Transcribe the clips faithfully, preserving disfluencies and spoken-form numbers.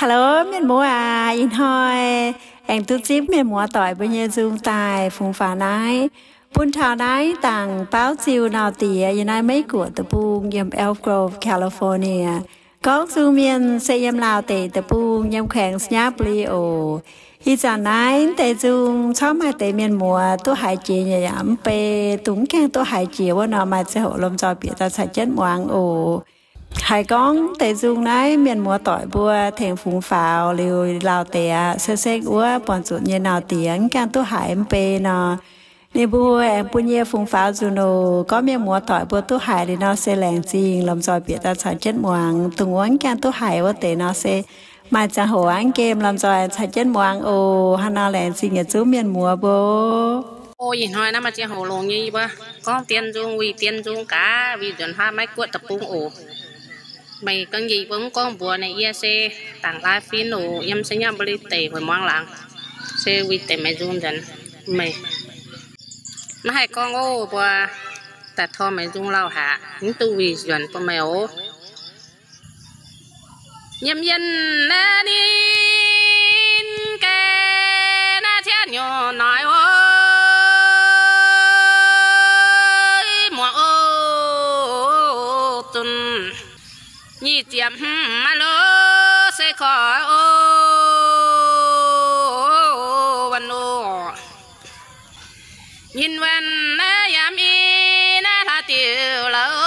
Hello, miền múa à, yên thôi. Anh tút chip miền múa tỏi bây giờ dùng tài phùng phá nái. Bún thảo nái tặng báo chiều nào tìa yên ai mấy của tập buông yếm Elk Grove, California. Có dù miền xây yếm lào tệ tập buông yếm kháng snap li ồ. Ý chẳng nái tệ dùng chó mà tệ miền múa tôi hãy chìa nhà yếm bê túng kàng tôi hãy chìa vô nào mà sẽ hộ lông cho biết ta sẽ chết moang ồ. Hai con tệ dùng này miền múa tỏi bùa thèn phúng pháo liều lao tè sơ sét úa bọn chuột như nào tiếng càng tôi hải em pe nọ nè bùa em bùa như phúng pháo dù nô có miền múa tỏi bùa tôi hải thì nó sẽ lẹng chiên làm cho biết ta sản chết muang tung uống càng tôi hải bùa tệ nó sẽ mà chẳng hồ ăn kem làm cho sản chết muang ô hà nó lẹng chiên ở chỗ miền múa bùa ôi nói nó mà chỉ hồ lồng như bơ có tiền dùng vì tiền dùng cá vì chuẩn hoa mấy cuộn tập bung ổ mày con gì cũng con bùa này ia xe tặng lá phí nổ em sẽ nhắm beli tệ với món làng xe vì tệ mày dùng dần mày nó hai con ô bùaแต่ทอไม่จุงเราหานี่ตู้วิจวนปมโอเย็นเย็นนะนี่แกน่าเทียนอยู่หน่อยโอ้ยหมัวโอ้ตุนยี่เจียมมาโลเสขอโอ้วันโอยินวันนะยามอีนะท่าเตียวละโอ้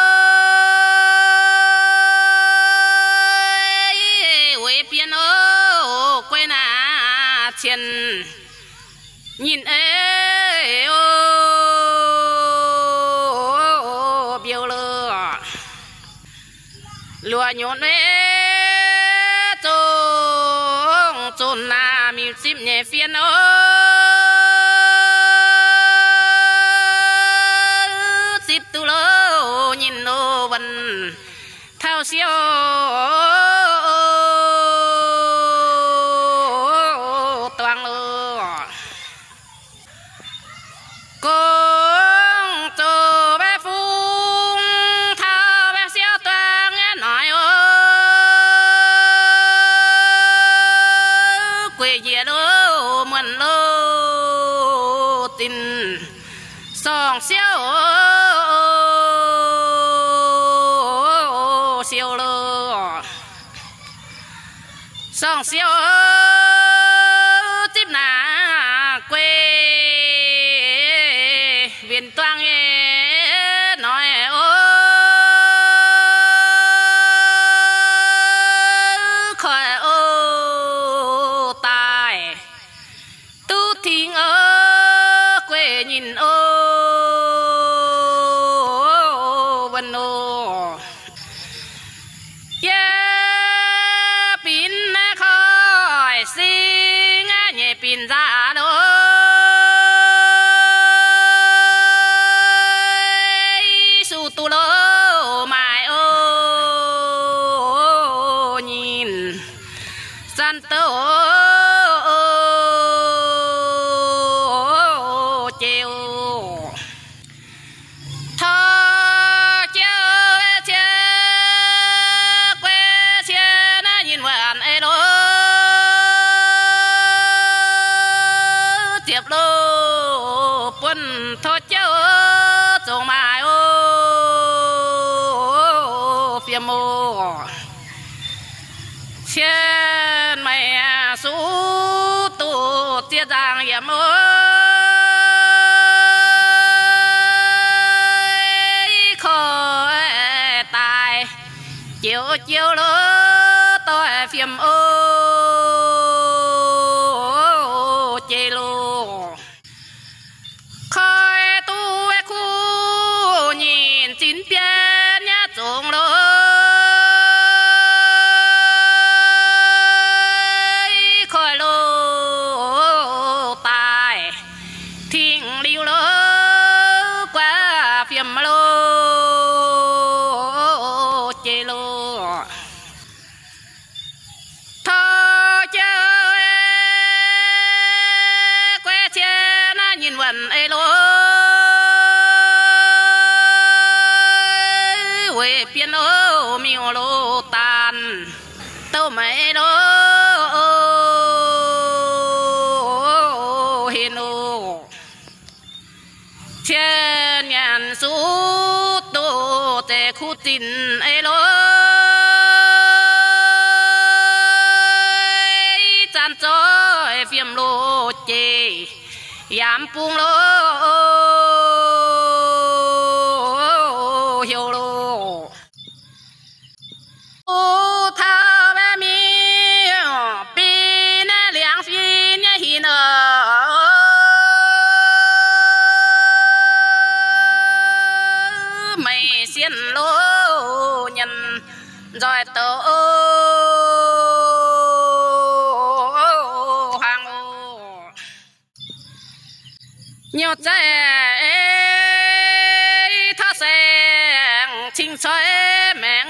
เวเปียนโอ้กวยนาเชียนยินเอ้โอ้เบียวเลยลัวโยนเอ้จงจนนามีซิมเนี่ยเฟียนโอ้สิบตุโลยินโนวันเท่าเสียวตวงโลกงโจแบฟุงเท่าแบเสียวตวงหน่อยโอ้กวยเยียโลเหมือนโลตินสองเสียวเสียวโลสองเสียวจิบหน้ากวยเวียนตวงเอ๋หน่อยโอ้คอยโอ้ตายตู้ทิ้งโอ้กวยยินโอ้วันโอเย่ปินนะคอยสิงะเย่ปินซาโดสุตุโลไม่โอยินสันโตเจียวทอเจียวเจียวเกวเชียนะยินว่าอันเอโลเจ็บโลปนทอเจียวจงมาโอเฟียโมเชียนไม่สู้ตัวเจียจางยามโอคอยตายเจียวเจียวโลต่อยเฟียมโอเจโลคอยตัวคู่ยินจินเปียนยาจงโลคอยโลตายทิ้งลิวโลกว่าเฟียมโลเจโลท nhìn ấy lối chan trôi phim lô chê yam pung lô hiểu lô ô thao bé mi pi nè liang phi nhé hi nơ mày xiên lô nhân rồi tớ hàng ô nhiều trẻ thơ sen chinh xoay mẹ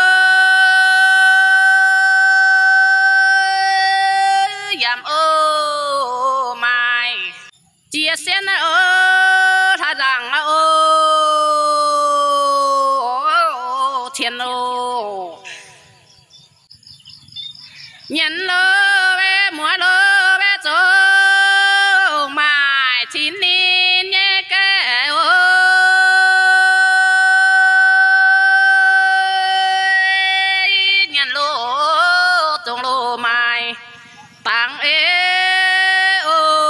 ơi giảm ô mai chia sen ơ tha rằng ô thiên ô nhận lơ bé múa lơ bé chỗ mai chín nín nhé cái ô nhận lô trong lô mai tàng ê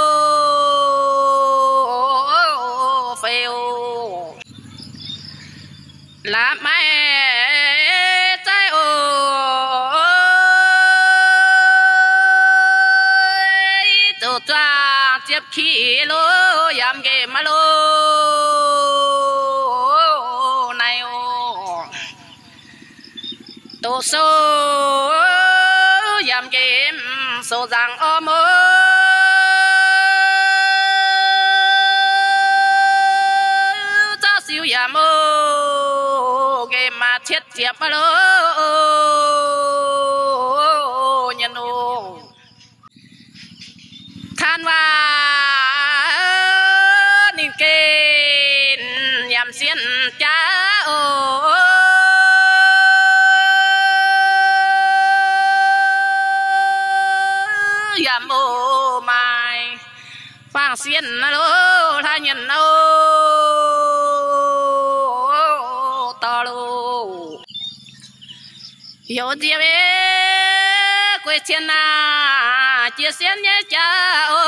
ô phê ô là mai trái ô tổ tra tiếp khí lô yam ghê mà lô này ô tổ số yam ghê số rằng ôm ơ cho siêu yam ơ ghê mà chết tiếp mà lô nhân ô than và nín kên yam xiên cha ô yam ô mai phang xiên lô tha nhân ô to lô hiểu gì bé quê thiên na chia xiên nhé cha ô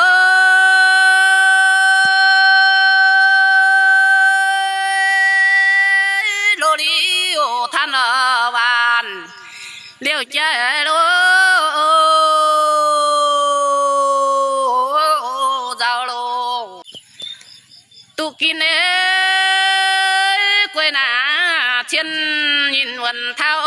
lô đi ô than ở bàn liều chơi lô giàu lô tu kín ê quê na thiên nhìn quần thao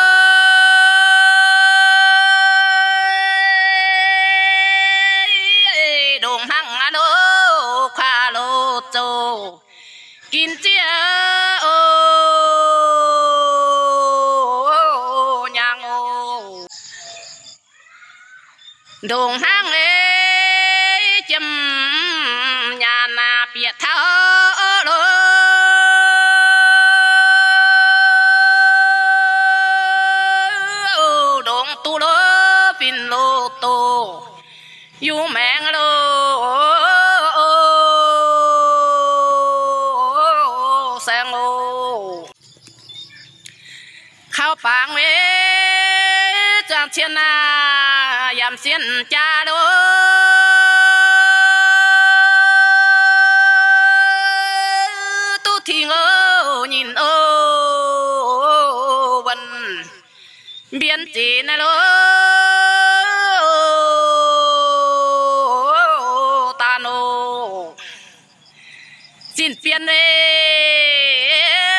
đồng hăng lô kha lô châu kín chia ô nhang ô đồng hăng ê chấm nhà na biệt thao lô đồng tu lô pin lô tô yu mẹ lô sang ô khao pang mê trang thiên na yam xiên cha lô tu thi ngô nhìn ô vân biến chỉ na lô xin phiền ê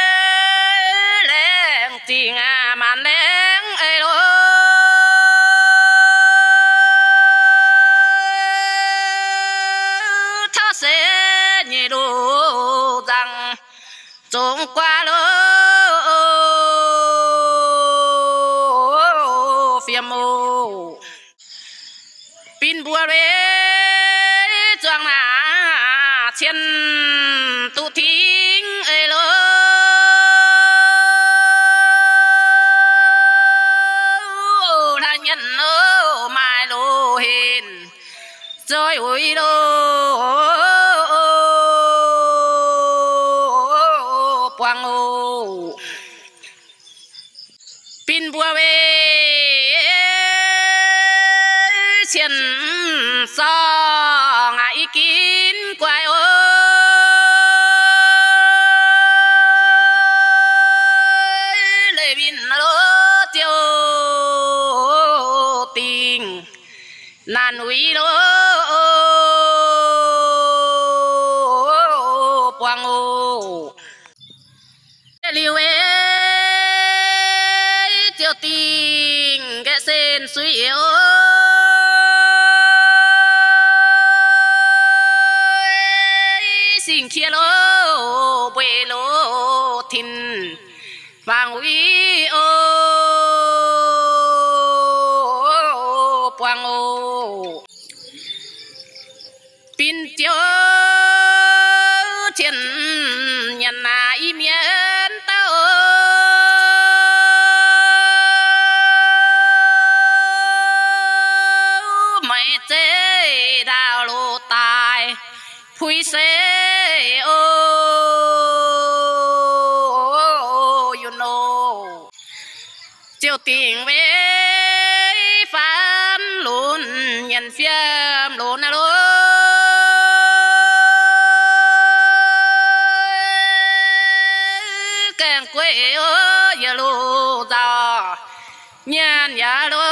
leng chỉ ngà màn leng ê lô thao sẽ nhị đồ rằng trốn qua lô phiền mô pin bùa rê choang na thiên tu thính ê lô tha nhân ơ mai lô hiền rồi ui lô quang ô qua về chiến so ngại kín quay ơi lệ bin lỡ tiêu tình nan uy lỡ quang ô liêu ê tiêu tình cái sen suy yếu xin kia lô bê lô thìn vàng uy ô quang ô pin tiêu thiên nhân na y miên tao mày chế đào lô tài phui xe ô you know chiều tình về phán luôn nhân phiêm luôn à luôn càng quê ơ giờ lô già nhân nhà lô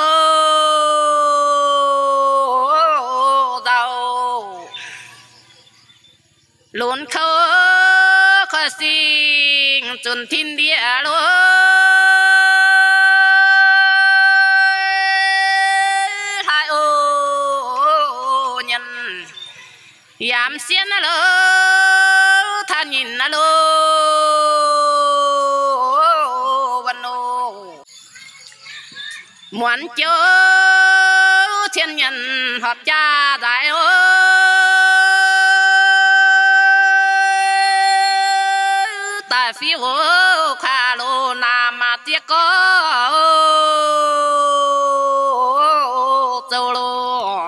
giàu luôn khâu khó sinh chôn thiên địa lô hai ô nhân yam xiên lô than nhìn lô muốn cho thiên nhân hợp cha đại ơi tại phiêu khá lô nam mà tiếc có châu lô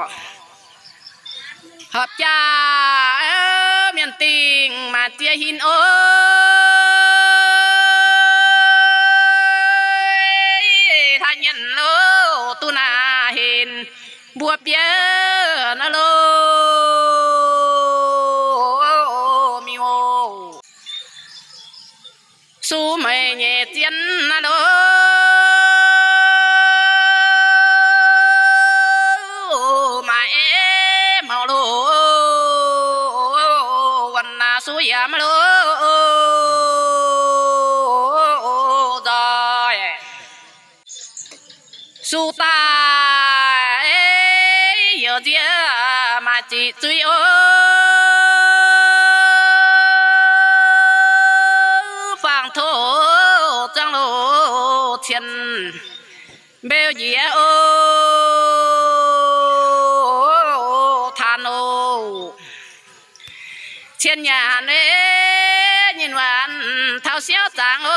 hợp cha miền tình mà tia hin ơi tu na hin bùa bia na lô mi ô su mày nhẹ tiền na lô mà em màu lôวันna su ya ma lô su ta giờ dia mà chỉ truy ô phang thổ trăng lô thiên bêu dĩa ô than ô thiên nhà nê nhìn hoàn thao xéo trắng ô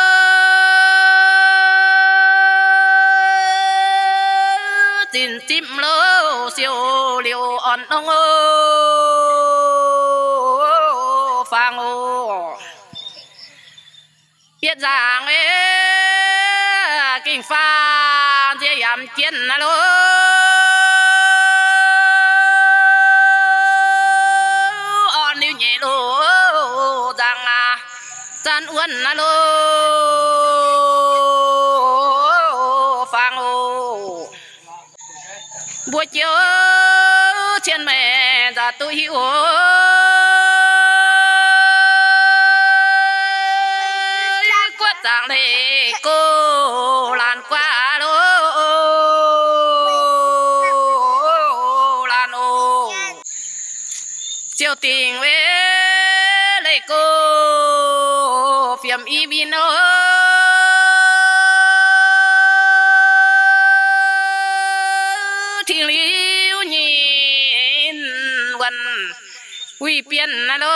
tin chim lô siêu liều on ông ô phang ô biết rằng ấy kinh pha dễ yam chiến là lô on yêu nhẹ lô rằng à chan uốn là lô phang ô buổi chiều trên mẹ ra tôi hiểu quất giang lệ cô lan qua lô lan ô chiều tình với lệ cô phiền y bin ơi thiên liu nhìn quần quy biên là lô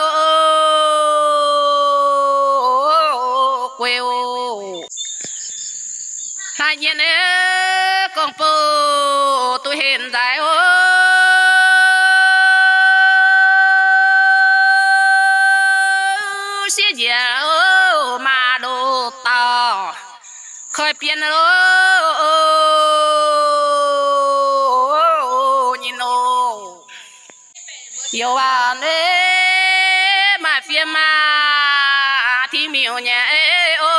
quêu hai nhiên ế con phố tôi hiện tại ô xế dẻ ô mà đồ tò khơi tiền rồi nhìn ô yêu bạn ấy mà phía mà thì miêu nhà ấy ô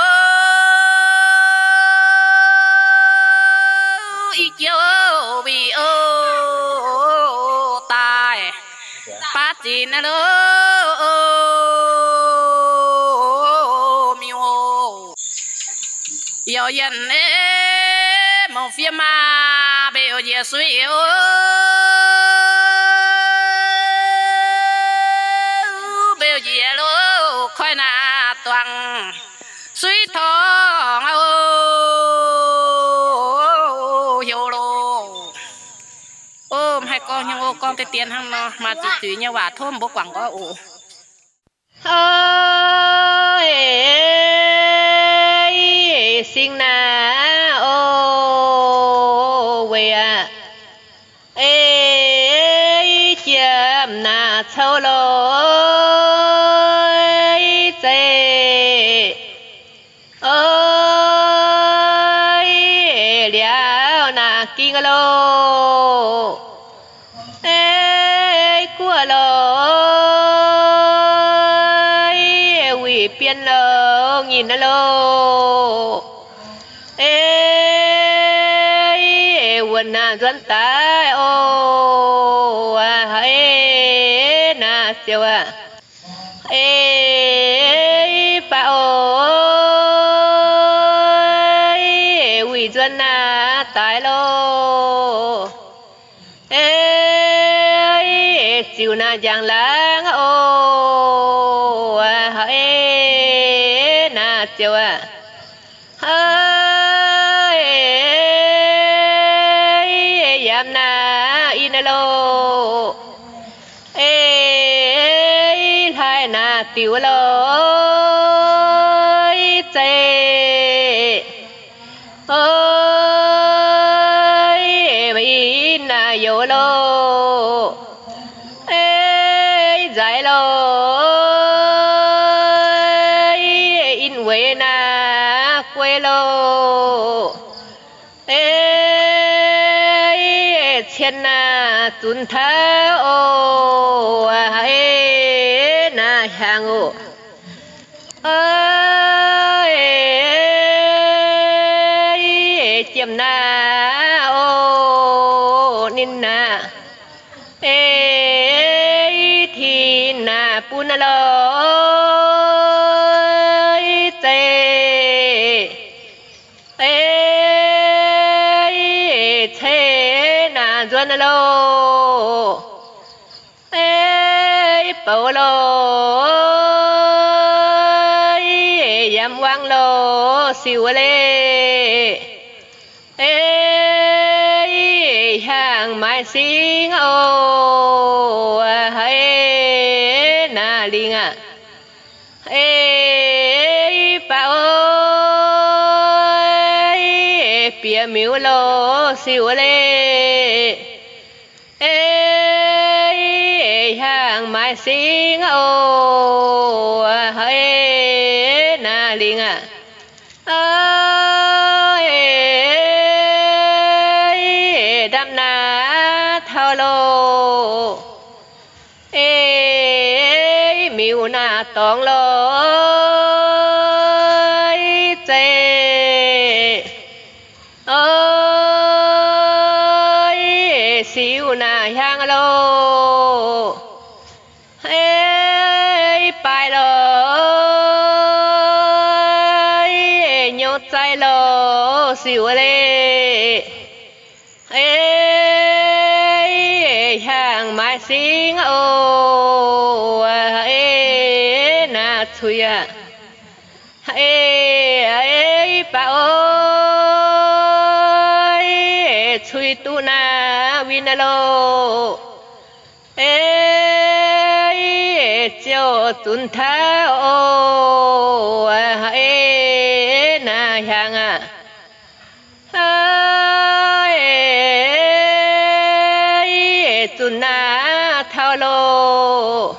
ý chiếu bị ô tài phát triển nó miêu yêu dân ấy một phía mà biểu diễn suy ô biểu diễn lô khói nà toàn suy thong ô hiểu lô ôm hai con nhưng ô con cái tiền hăng nó mà chỉ tùy nhau và thôm bố quảng có ủ ơi xin na ô về à ê chém na châu lối dê ơi liao na kinh lô ê của lối vì biên lô nhìn lô ê quần na dân ta ô ê na siêu à ê ba ơi vì dân na tại lô ê siêu na giang lang ô ê na siêu à ơi yam na inalo ê hai na tiểu lối tê ơi bị na yo lo ê giải lối in quê na quê lô ê thiên na tuân thao ô ê na hàng ô ê chiêm na ô nín na ê thì na pu na lo tê ê thế na doan lo ê bảo lo yam wang lo siêu lê ê hàng mai sinh ô ê na linh à ê bảo ơi bia miêu lo siêu lê ê hàng mai sinh ô ê na linh à ê đam na thao lô ê miêu na tòng lô tê ơi siêu na hang lô ê bài lô nhốt trái lô siêu lê ê hàng mai sinh ô ê na thui à ê ê ba ơi thui tu na win lô ê chiều tuân thao ô ê na hàng à ê tuân na thao lô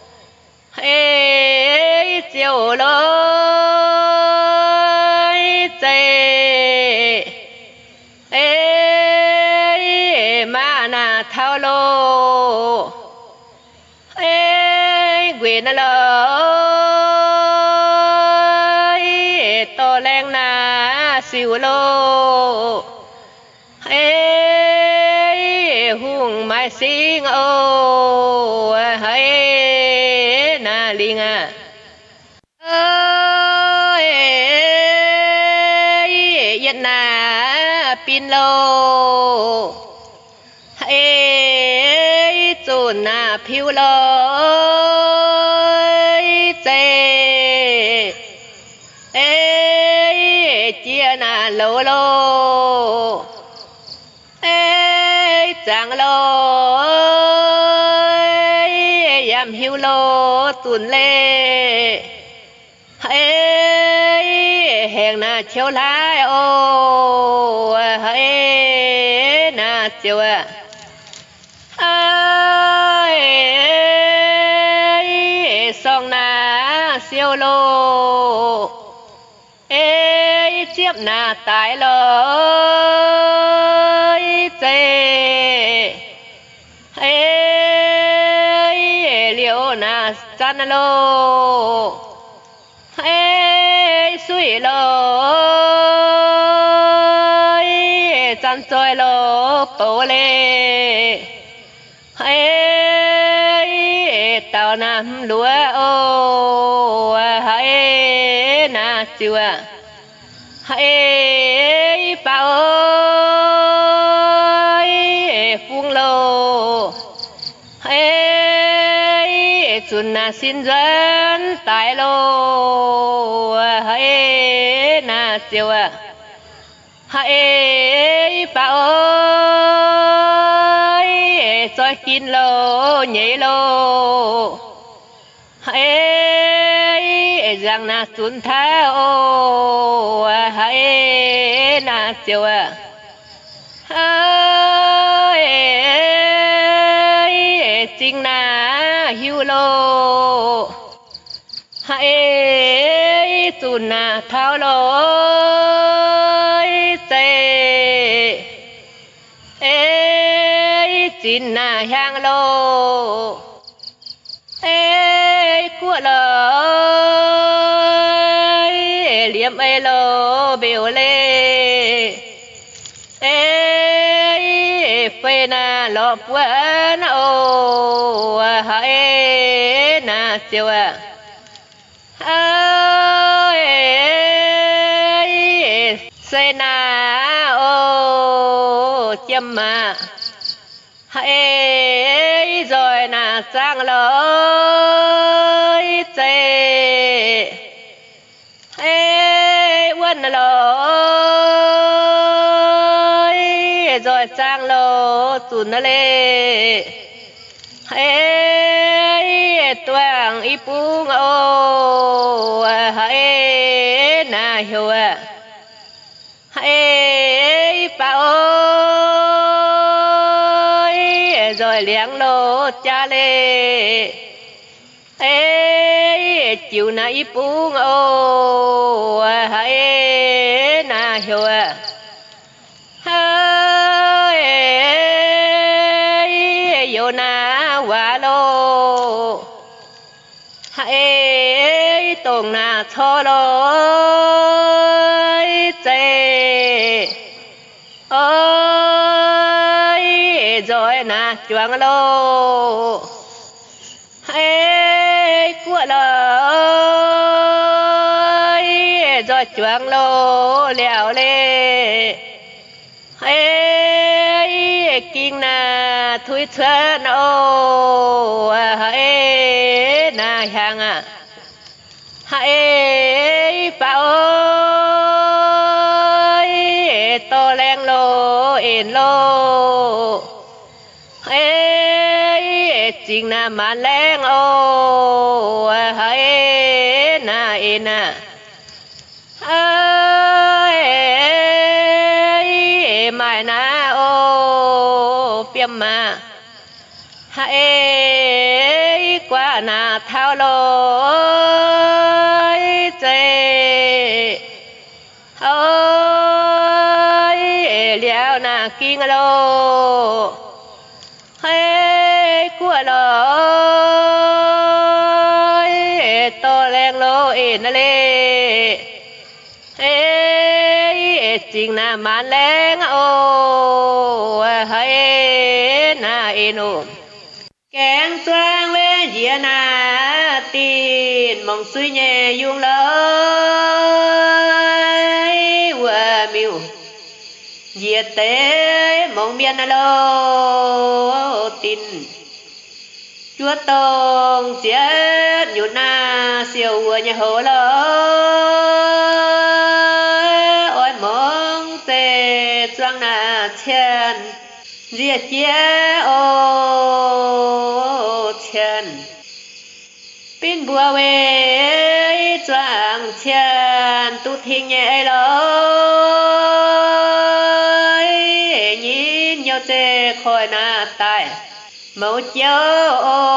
ê 酒楼在。 เท้าโลเอ้ยเวียนเลยโตแรงนาสิวโลเอ้ยหุ่งไม้สิงโอเฮ้ยนาลิงอ่ะเอ้ยยันนาปินโลเอ้ยจูนนาผิวโลเจเอ้ยเจียนาโลโลเอ้ยจังโลยำหิวโลตุนเล่เอ้ยแห่งนาเชียวลายโอ้เฮ้ยนาเจียวเอ้ยสองนาเสียวโลเอ้ยเจี๊ยบนาตายเลยเจเอ้ยเลี้ยวนาจันโลเอ้ยสุยโลจันจอยโลโปเลเอ้ยเต่าน้ำลัวโอ้เฮ้ยนาจิวเฮ้ยเป่าฟุ้งโลเฮ้ยจุนนาสินจันตายโลเฮ้ยนาจิวเฮ้ยเป่าจอยกินโลใหญ่โลเฮ้ยจังนาสุนท้าโอ้เฮ้ยนาเจียวเฮ้ยจริงนาหิวโลเฮ้ยจุนนาเท้าโลเจเอ้จินนาหางโลเอ้ยกัวเลยเหลี่ยมไอโลเบลเล่เอ้ยเฟนาหลบวันโอ้เฮ้ยนาเจียวเอ้ยเซนาโอ้เจียมมาเฮ้ยจอยนาจังเลยเจเฮ้ยวันเลยจอยจังโลตุนเลเฮ้ยตัวอีปุงโอ้เฮ้ยนาหัวเฮ้ยป่าโrồi liang lô cha lê ê chiều nay buông ô hãy na hiểu hãy yo na wa lô hãy tông na cho lô chê ơi rồi na chuang lô ê của lời rồi chuang lô lèo lê ê kinh na thui chân ô ê na hàng à ê bảo ơi to len lô in lô ê chính na mà len ô ê na in à ê mai na ô piêm mà ê qua na thao lô chê ơi liao na kinh lô hay của lối to len lô ê nà lê ê chính là màn len ô hay na ê nô kén choang về dìa na tin mong suy nhẹ dung lời qua miu dìa tế mong miên lô tin chúa tông chết nhụ na siêu vừa nhà hồ lơ ôi mong tê choang na chen dìa chia ô chen pin bùa về choang chen tu thiên nhẹ lối nhìn nhau tê khỏi na tai mẫu chiếu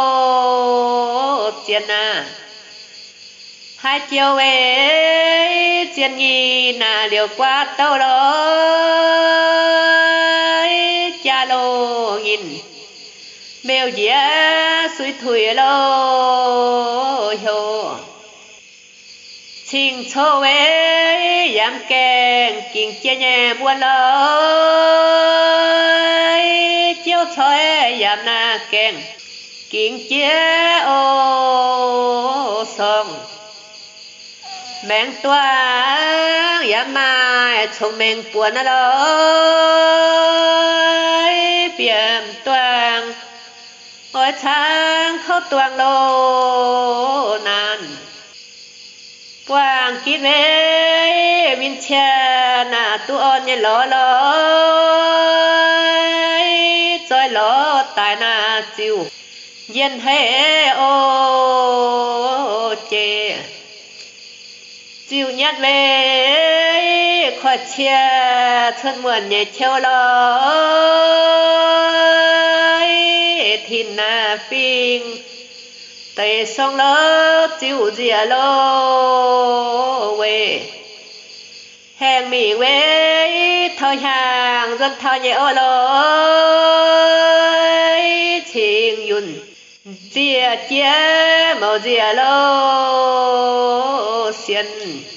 ô chen na hai chiều về chen nhi na liều qua tàu lối cha lô nhìn mèo dĩa suy thủy lô hồ chinh chô về yam kèn kinh chia nhẹ buồn lối chiếu chói yam na kèn kinh chia ô song mèn toang yam mai chồng mèn buồn lối biển toang ôi tháng khóc toang lô nàn quang kít về min cha na tu on nhẹ ló lối trôi ló tài na chiu yên thế ô chê chiu nhát về khỏi chia thân muộn nhẹ treo lối thiên na phim tây sông lỡ chiu dìa lô về hàng mì về thoi hàng dân thoi nhẹ ô lối chiêng yun dìa chia màu dìa lô xiên